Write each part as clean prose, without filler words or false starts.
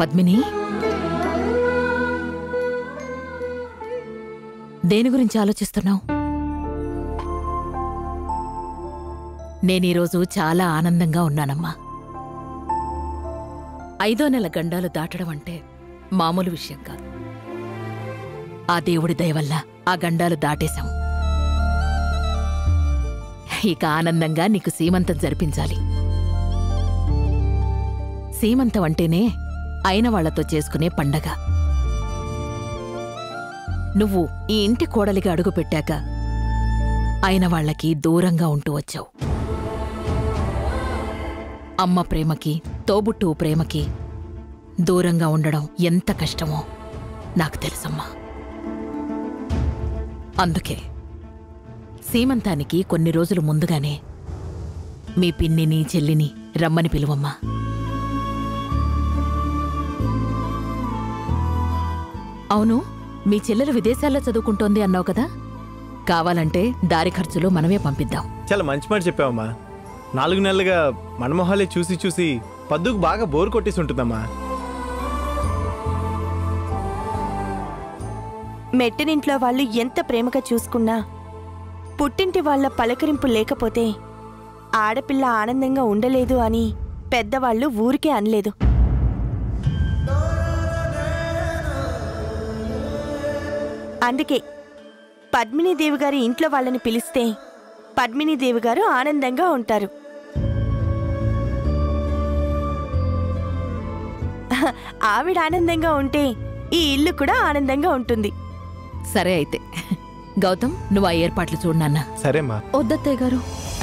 పద్మిని, దేని గురించి ఆలోచిస్తున్నావు? నేనీరోజు చాలా ఆనందంగా ఉన్నానమ్మా. 5వ నెల గండాలు దాటడం అంటే మామూలు విషయం కాదు. ఆ దేవుడి దయ వల్ల ఆ గండాలు దాటేశాం. ఇక ఆనందంగా నీకు సీమంతం జరిపించాలి. సీమంతం అంటేనే అయిన వాళ్లతో చేసుకునే పండగ. నువ్వు ఈ ఇంటి కోడలిగా అడుగుపెట్టాక అయిన వాళ్లకి దూరంగా ఉంటూ వచ్చావు. అమ్మ ప్రేమకి, తోబుట్టువు ప్రేమకి దూరంగా ఉండడం ఎంత కష్టమో నాకు తెలుసమ్మా. అందుకే సీమంతానికి కొన్ని రోజులు ముందుగానే మీ పిన్నిని, చెల్లిని రమ్మని పిలువమ్మా. అవును, మీ చెల్లెలు విదేశాల్లో చదువుకుంటోంది అన్నావు కదా, కావాలంటే దారి ఖర్చులో మనమే పంపిద్దాం. చాలా మంచి మాట చెప్పావమ్మా. 4 నెలలుగా మనమొహాలే చూసి చూసి పద్దుకు బాగా బోర్ కొట్టేసి ఉంటుందమ్మా. మెట్టినింట్లో వాళ్ళు ఎంత ప్రేమగా చూసుకున్నా పుట్టింటి వాళ్ల పలకరింపు లేకపోతే ఆడపిల్ల ఆనందంగా ఉండలేదు అని పెద్దవాళ్లు ఊరికే అనలేదు. అందుకే పద్మినీదేవి గారి ఇంట్లో వాళ్ళని పిలిస్తే పద్మినీదేవి గారు ఆనందంగా ఉంటారు. ఆవిడ ఆనందంగా ఉంటే ఈ ఇల్లు కూడా ఆనందంగా ఉంటుంది. సరే అయితే గౌతమ్, నువ్వు ఆ ఏర్పాట్లు చూడు నాన్న. సరేమ్మా. వద్దత్తయ్య గారు.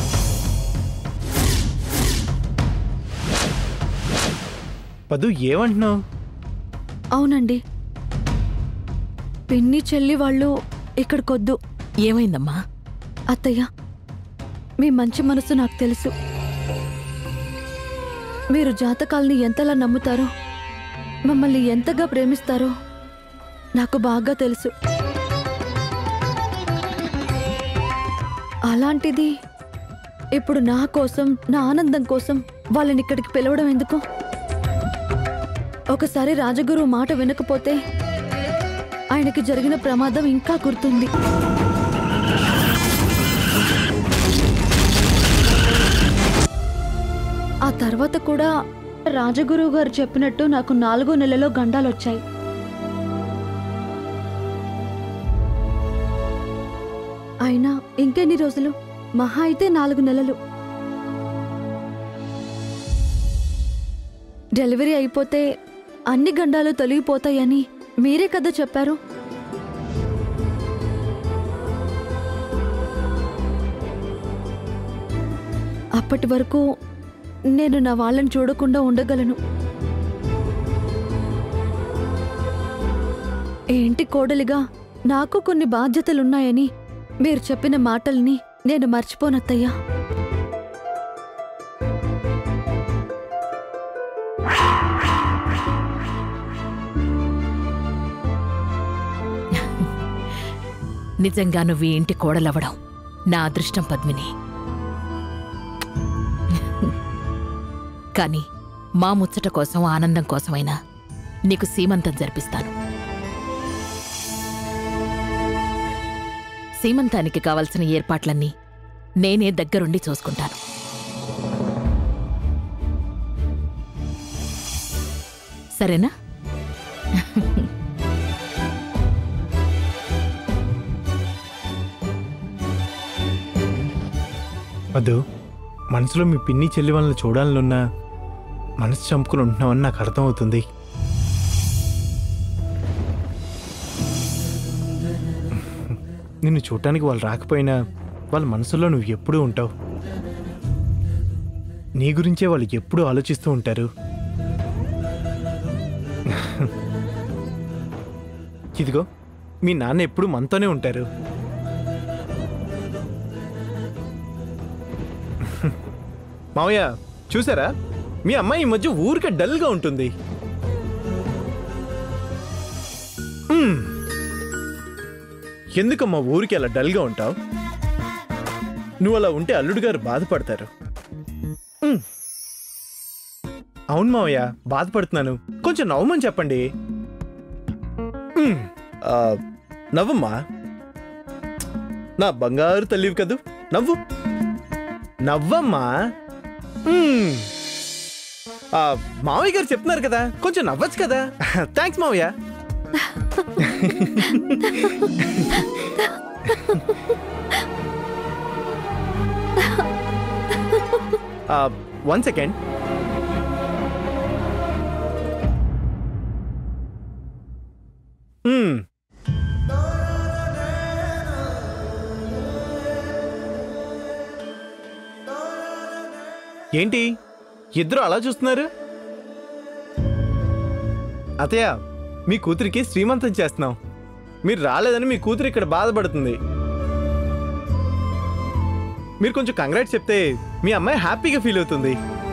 పద్దు, ఏమంటున్నావు? అవునండి, పిన్ని చెల్లి వాళ్ళు ఇక్కడికొద్దు. ఏమైందమ్మా? అత్తయ్య, మీ మంచి మనసు నాకు తెలుసు. మీరు జాతకాల్ని ఎంతలా నమ్ముతారో, మమ్మల్ని ఎంతగా ప్రేమిస్తారో నాకు బాగా తెలుసు. అలాంటిది ఇప్పుడు నా కోసం, నా ఆనందం కోసం వాళ్ళని ఇక్కడికి పిలవడం ఎందుకు? ఒకసారి రాజగురు మాట వినకపోతే ఆయనకి జరిగిన ప్రమాదం ఇంకా గుర్తుంది. ఆ తర్వాత కూడా రాజగురువు గారు చెప్పినట్టు నాకు 4వ నెలలో గండాలొచ్చాయి. అయినా ఇంకెన్ని రోజులు? మహా అయితే 4 నెలలు. డెలివరీ అయిపోతే అన్ని గండాలు తొలగిపోతాయని మీరే కదా చెప్పారు. అప్పటి వరకు నేను నా వాళ్ళని చూడకుండా ఉండగలను. ఏంటి కోడలిగా నాకు కొన్ని బాధ్యతలున్నాయని మీరు చెప్పిన మాటల్ని నేను మర్చిపోనత్తయ్యా. నిజంగా నువ్వు ఈ ఇంటి కోడలవ్వడం నా అదృష్టం పద్మిని. కానీ మా ముచ్చట కోసం, ఆనందం కోసమైనా నీకు సీమంతం జరిపిస్తాను. సీమంతానికి కావలసిన ఏర్పాట్లన్నీ నేనే దగ్గరుండి చూసుకుంటాను. సరేనా? వద్దు, మనసులో మీ పిన్ని చెల్లి వాళ్ళని చూడాలనున్నా మనసు చంపుకుని ఉంటున్నావని నాకు అర్థమవుతుంది. నిన్ను చూడటానికి వాళ్ళు రాకపోయినా వాళ్ళ మనసులో నువ్వు ఎప్పుడూ ఉంటావు. నీ గురించే వాళ్ళు ఎప్పుడూ ఆలోచిస్తూ ఉంటారు. ఇదిగో, మీ నాన్న ఎప్పుడూ మనతోనే ఉంటారు. మావయ్య, చూసారా, మీ అమ్మాయి ఈ మధ్య ఊరికే డల్గా ఉంటుంది. ఎందుకమ్మా ఊరికి అలా డల్గా ఉంటావు? నువ్వు అలా ఉంటే అల్లుడు గారు బాధపడతారు. అవును మావయ్య, బాధపడుతున్నాను. కొంచెం నవ్వమని చెప్పండి. నవ్వమ్మా, నా బంగారు తల్లివి కదూ, నవ్వు, నవ్వమ్మా. మావయ్య గారు చెప్తున్నారు కదా, కొంచెం నవ్వచ్చు కదా. థ్యాంక్స్ మావయ్య. One second. ఏంటి ఇద్దరు అలా చూస్తున్నారు? అతయ్య, మీ కూతురికి శ్రీమంతం చేస్తున్నాం. మీరు రాలేదని మీ కూతురు ఇక్కడ బాధపడుతుంది. మీరు కొంచెం కంగ్రాట్స్ చెప్తే మీ అమ్మాయి హ్యాపీగా ఫీల్ అవుతుంది.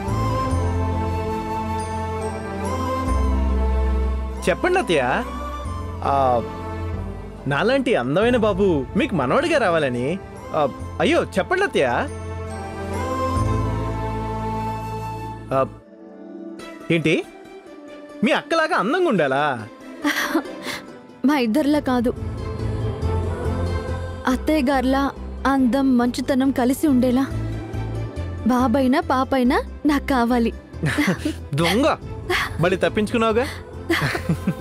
చెప్పండి అతయ్య. నాలాంటి అందమైన బాబు మీకు మనవడిగా రావాలని. అయ్యో చెప్పండి అతయ్య. ఏంటి, మీ అక్కలాగా అందంగా ఉండాలా? మా ఇద్దరిలా కాదు, అత్తయ్య గారిలా అందం మంచుతనం కలిసి ఉండేలా బాబైనా పాపైనా నాకు కావాలి. దొంగ, మళ్ళీ తప్పించుకున్నావుగా.